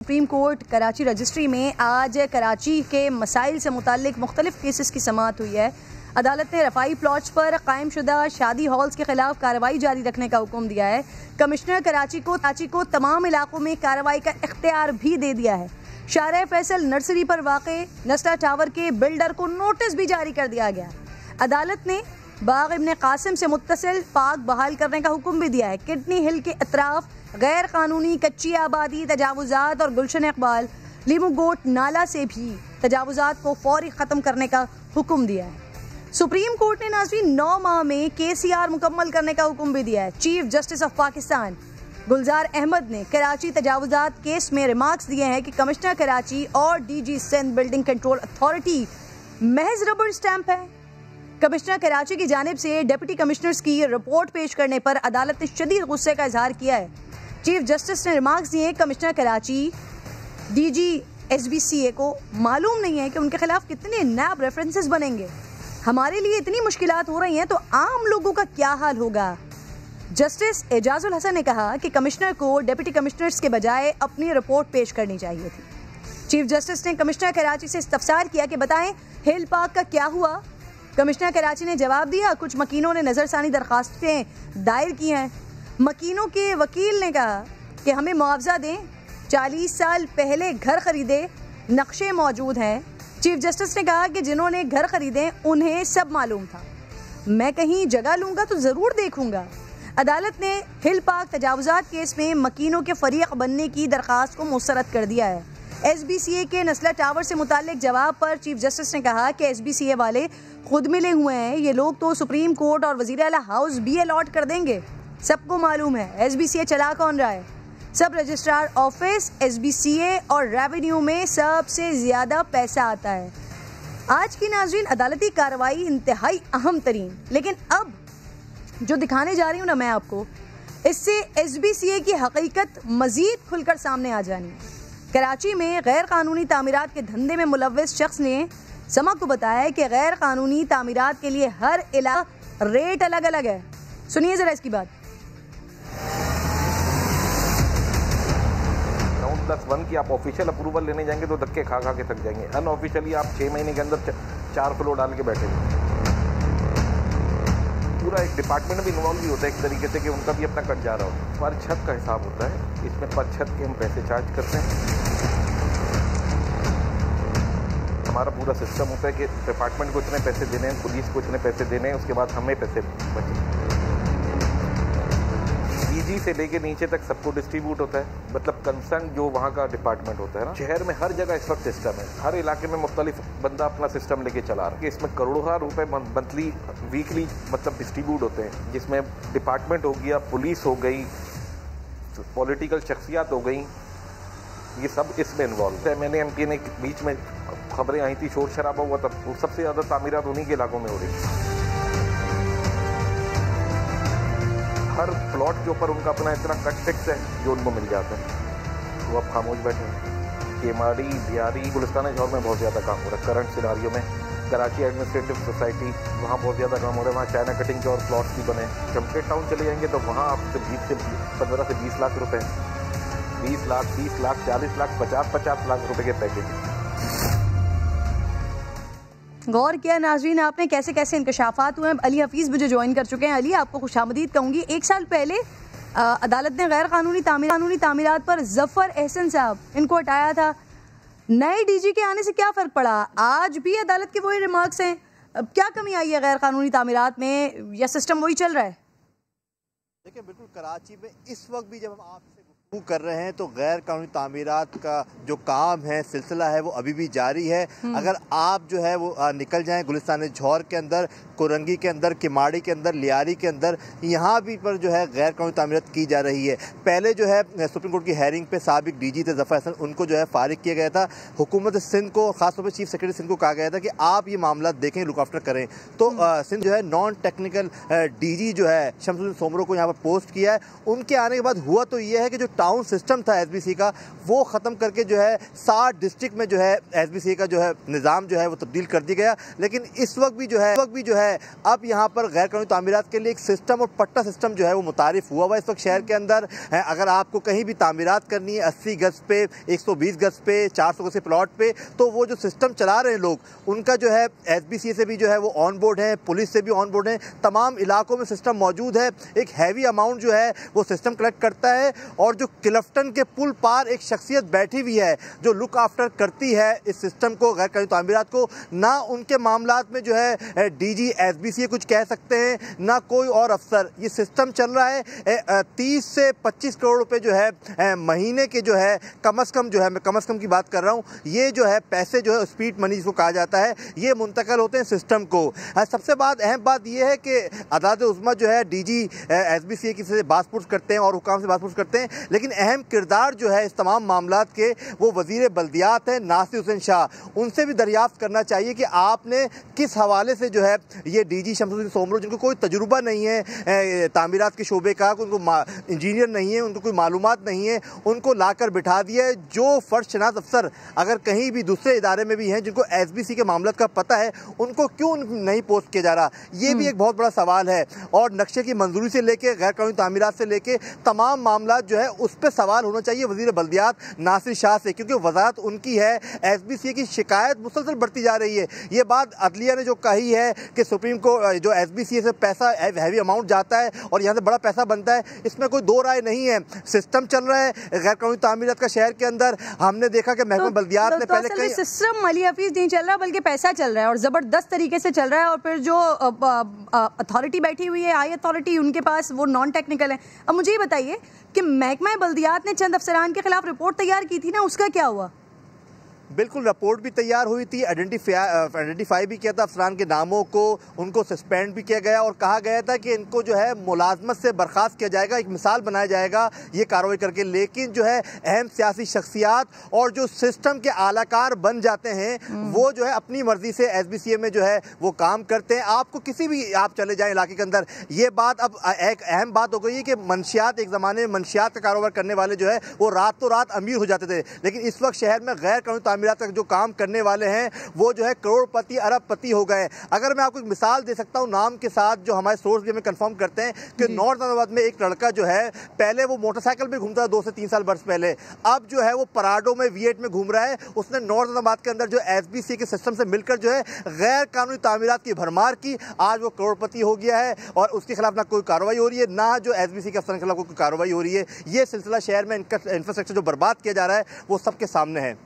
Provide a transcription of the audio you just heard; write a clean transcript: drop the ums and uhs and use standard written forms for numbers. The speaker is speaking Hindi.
सुप्रीम कोर्ट कराची रजिस्ट्री में आज कराची के मसाइल से मुताल्लिक मुख्तलिफ केसेस की समाअत हुई है। अदालत ने रफाई प्लॉट्स पर कायम शुदा शादी हॉल्स के खिलाफ कार्रवाई जारी रखने का हुक्म दिया है। कमिश्नर कराची को तमाम इलाकों में कार्रवाई का इख्तियार भी दे दिया है। शाहरा फैसल नर्सरी पर वाक़े नस्ला टावर के बिल्डर को नोटिस भी जारी कर दिया गया। अदालत ने बाग इब्न कासिम से मुत्तसिल पार्क बहाल करने का हुक्म भी दिया है। किडनी हिल के अतराफ गैर कानूनी कच्ची आबादी, तजावुजात और गुलशन इकबाल लीमू गोट नाला से भी तजावुजात को फौरी ख़त्म करने का हुक्म दिया है। सुप्रीम कोर्ट ने नाज़रीन 9 माह में KCR मुकम्मल करने का हुक्म भी दिया है। Chief justice of Pakistan Gulzar Ahmed ने कराची तजावुजात केस में रिमार्क्स दिए हैं कि कमिश्नर कराची और DG Sindh building control authority महज रबर स्टैंप है। कमिश्नर कराची की जानिब से डिप्टी कमिश्नर्स की रिपोर्ट पेश करने पर अदालत ने शदीद गुस्से का इजहार किया है। चीफ जस्टिस ने रिमार्क्स दिए, कमिश्नर कराची DG SBCA को मालूम नहीं है कि उनके खिलाफ कितने नैब रेफरेंसेस बनेंगे। हमारे लिए इतनी मुश्किलात हो रही हैं तो आम लोगों का क्या हाल होगा। जस्टिस एजाजुल हसन ने कहा कि कमिश्नर को डिप्टी कमिश्नर्स के बजाय अपनी रिपोर्ट पेश करनी चाहिए थी। चीफ जस्टिस ने कमिश्नर कराची से इस्तफसार किया कि बताएं हिल पार्क का क्या हुआ। कमिश्नर कराची ने जवाब दिया, कुछ मकीनों ने नज़रसानी दरखास्तें दायर की हैं। मकीनों के वकील ने कहा कि हमें मुआवजा दें, 40 साल पहले घर खरीदे, नक्शे मौजूद हैं। चीफ जस्टिस ने कहा कि जिन्होंने घर खरीदे उन्हें सब मालूम था। मैं कहीं जगह लूँगा तो ज़रूर देखूँगा। अदालत ने हिल पार्क तजावुजात केस में मकीनों के फरीक बनने की दरख्वास्त को मुस्तरद कर दिया है। SBCA के नस्ला टावर से मुताल्लिक जवाब पर चीफ जस्टिस ने कहा कि SBCA वाले खुद मिले हुए हैं। ये लोग तो सुप्रीम कोर्ट और वज़ीर आला हाउस भी अलॉट कर देंगे। सबको मालूम है SBCA चला कौन रहा है। सब रजिस्ट्रार ऑफिस SBCA और रेवेन्यू में सबसे ज़्यादा पैसा आता है। आज की नाज़रीन अदालती कार्रवाई इंतहाई अहम तरीन, लेकिन अब जो दिखाने जा रही हूँ ना मैं आपको, इससे SBCA की हकीकत मज़ीद खुलकर सामने आ जानी है। कराची में गैर कानूनी तामीरात के धंधे में मुलव्वस शख्स ने समा को बताया कि गैर कानूनी तामीरात के लिए हर इलाका रेट अलग अलग है। सुनिए जरा इसकी बात। +1 की आप ऑफिशियल अप्रूवल लेने जाएंगे तो धक्के खा के थक जाएंगे। अनऑफिशियली आप 6 महीने के अंदर 4 फ्लोर डाल के बैठेंगे। पूरा एक डिपार्टमेंट भी इन्वॉल्व भी होता है एक तरीके से कि उनका भी अपना कट जा रहा हो। पर छत का हिसाब होता है, इसमें पर छत के हम पैसे चार्ज करते हैं। हमारा पूरा सिस्टम होता है कि डिपार्टमेंट को इतने पैसे देने हैं, पुलिस को इतने पैसे देने हैं, उसके बाद हमें पैसे बचे। DG से लेके नीचे तक सबको डिस्ट्रीब्यूट होता है, मतलब कंसर्न जो वहाँ का डिपार्टमेंट होता है ना। शहर में हर जगह इस वक्त सिस्टम है, हर इलाके में मुख्तलिफ बंदा अपना सिस्टम लेके चला रहा है। इसमें करोड़ों रुपए मंथली वीकली मतलब डिस्ट्रीब्यूट होते हैं, जिसमें डिपार्टमेंट हो गया, पुलिस हो गई, पॉलिटिकल शख्सियात हो गई, ये सब इसमें इन्वॉल्व है। मैंने MPN ने बीच में खबरें आई थी, शोर शराबा हुआ था, सबसे ज़्यादा तामीरात उन्हीं के इलाकों में हो रही है। हर प्लॉट के ऊपर उनका अपना इतना कट फिक्स है जो उनको मिल जाता है। वो अब खामोश बैठे हैं। केमाड़ी, बिहारी, गुलिस्तान शहर में बहुत ज़्यादा काम हो रहा है करंट सिनारियो में। कराची एडमिनिस्ट्रेटिव सोसाइटी, वहाँ बहुत ज़्यादा काम हो रहा है। वहाँ चाइना कटिंग के और प्लॉट्स भी बने। चमकेट टाउन चले जाएंगे तो वहाँ आपसे 15 से 20 लाख रुपए, 20 लाख, 30 लाख, 40 लाख, 50 लाख रुपए के पैकेज। गौर किया नाज़रीन आपने कैसे कैसे इंकशाफात हुए हैं। अली हफीज़ मुझे ज्वाइन कर चुके हैं। अली, आपको खुशामदीद कहूँगी। 1 साल पहले अदालत ने गैर कानूनी तामीरात पर जफ़र एहसन साहब इनको हटाया था। नए DG के आने से क्या फ़र्क पड़ा? आज भी अदालत के वही रिमार्क्स हैं। अब क्या कमी आई है गैर कानूनी तामीरात में, या सिस्टम वही चल रहा है? देखिए, बिल्कुल कराची में इस वक्त भी जब हम आपसे कर रहे हैं तो गैर कानूनी तामीरात का जो काम है, सिलसिला है, वो अभी भी जारी है। अगर आप जो है वो निकल जाएं गुलिस्तान झौर के अंदर, कोरंगी के अंदर, किमाड़ी के अंदर, लियारी के अंदर, यहाँ भी पर जो है गैर कानूनी तामीरात की जा रही है। पहले जो है सुप्रीम कोर्ट की हेयरिंग पे साबिक DG थे जफ़र हसन, उनको जो है फारिग किया गया था। हुकूमत सिंध को, खासतौर पर चीफ सेक्रेटरी सिंध को कहा गया था कि आप ये मामला देखें, लुक आफ्टर करें। तो सिंध जो है नॉन टेक्निकल DG जो है शमसुद्दीन सोमरो को यहाँ पर पोस्ट किया है। उनके आने के बाद हुआ तो ये है कि जो टाउन सिस्टम था एसबीसी का, वो ख़त्म करके जो है 60 डिस्ट्रिक्ट में जो है एसबीसी का जो है निज़ाम जो है वो तब्दील कर दिया गया। लेकिन इस वक्त भी जो है अब यहाँ पर गैर कानूनी तामीरात के लिए एक सिस्टम और पट्टा सिस्टम जो है वो मुतारिफ हुआ हुआ इस वक्त शहर के अंदर है। अगर आपको कहीं भी तामीरात करनी है 80 गज पे, 120 गज पे, 400 गज के प्लॉट पे, तो वो जो सिस्टम चला रहे हैं लोग, उनका जो है एसबीसी से भी जो है वो ऑन बोर्ड है, पुलिस से भी ऑन बोर्ड है, तमाम इलाकों में सिस्टम मौजूद है। एक हैवी अमाउंट जो है वो सिस्टम कलेक्ट करता है और जो क्लिफ्टन के पुल पार एक शख्सियत बैठी हुई है जो लुक आफ्टर करती है इस सिस्टम को, गैर कानूनी तामीरात को। ना उनके मामलात में जो है डीजी एसबीसी कुछ कह सकते हैं, ना कोई और अफसर। ये सिस्टम चल रहा है 30 से 25 करोड़ रुपए जो है महीने के जो है कम अज़ कम जो है, मैं कम अज़ कम की बात कर रहा हूँ, ये जो है पैसे जो है स्पीड मनी जिसको कहा जाता है, ये मुंतकिल होते हैं सिस्टम को। सबसे अहम बात ये है कि अदालत उज़्मा जो है डीजी एसबीसी की से बात करते हैं और हुकाम से बात करते हैं, लेकिन अहम किरदार जो है इस तमाम मामलात के वो वज़ीर बल्दियात हैं नासिर हुसैन शाह। उनसे भी दरियाफ्त करना चाहिए कि आपने किस हवाले से जो है ये डीजी शमसुद्दीन सोमरो, जिनको कोई तजुर्बा नहीं है तामीरात के शोबे का, उनको इंजीनियर नहीं है, उनको कोई मालूमात नहीं है, उनको लाकर बिठा दिया है। जो फर्श शनास अफसर अगर कहीं भी दूसरे इदारे में भी हैं जिनको एसबीसी के मामलों का पता है, उनको क्यों नहीं पोस्ट किया जा रहा, ये भी एक बहुत बड़ा सवाल है। और नक्शे की मंजूरी से लेके गैर कानूनी तामीरात से लेके तमाम मामला जो है उस पर सवाल होना चाहिए वज़ीर बल्दियात नासिर शाह से, क्योंकि वजारत उनकी है। एसबीसी की शिकायत मुसलसल बढ़ती जा रही है। ये बात अदलिया ने जो कही है कि सुप्रीम को जो एसबीसी से पैसा हैवी अमाउंट जाता है और यहाँ से बड़ा पैसा बनता है, इसमें कोई दो राय नहीं है। सिस्टम चल रहा है गैर कानूनी तामीरात का शहर के अंदर। हमने देखा कि महकमा बल्दियात ने पहले कई सिस्टम अली हफीज नहीं चल रहा बल्कि पैसा चल रहा है और जबरदस्त तरीके से चल रहा है। और फिर जो अथॉरिटी बैठी हुई है, हाई अथॉरिटी, उनके पास वो नॉन टेक्निकल है। अब मुझे ये बताइए कि महकमा बल्दियात ने चंद अफसरान के खिलाफ रिपोर्ट तैयार की थी ना, उसका क्या हुआ? बिल्कुल, रिपोर्ट भी तैयार हुई थी, आइडेंटिफाई भी किया था अफसरान के नामों को, उनको सस्पेंड भी किया गया और कहा गया था कि इनको जो है मुलाजमत से बर्खास्त किया जाएगा, एक मिसाल बनाया जाएगा ये कार्रवाई करके। लेकिन जो है अहम सियासी शख्सियात और जो सिस्टम के आलाकार बन जाते हैं वो जो है अपनी मर्जी से एसबीसीए में जो है वो काम करते हैं। आपको किसी भी आप चले जाएं इलाके के अंदर, ये बात अब एक अहम बात हो गई है कि मनशियात, एक ज़माने में मनशियात का कारोबार करने वाले जो है वो रातों रात अमीर हो जाते थे, लेकिन इस वक्त शहर में गैर कानूनी तामीरात तक जो काम करने वाले हैं वो जो है करोड़पति अरबपति हो गए। अगर मैं आपको एक मिसाल दे सकता हूं नाम के साथ, जो हमारे सोर्स भी हमें कंफर्म करते हैं कि नॉर्थ अहमदाबाद में एक लड़का जो है पहले वो मोटरसाइकिल पे घूमता था 2 से 3 साल वर्ष पहले, अब जो है वो पराडो में V8 में घूम रहा है। उसने नॉर्थ अहमदाबाद के अंदर जो एसबीसी के सिस्टम से मिलकर जो है गैर कानूनी तामीरात की भरमार की, आज वो करोड़पति हो गया है और उसके खिलाफ ना कोई कार्रवाई हो रही है, ना जो एसबीसी के अफसर के खिलाफ कोई कार्रवाई हो रही है। ये सिलसिला शहर में इंफ्रास्ट्रक्चर जो बर्बाद किया जा रहा है वो सबके सामने है।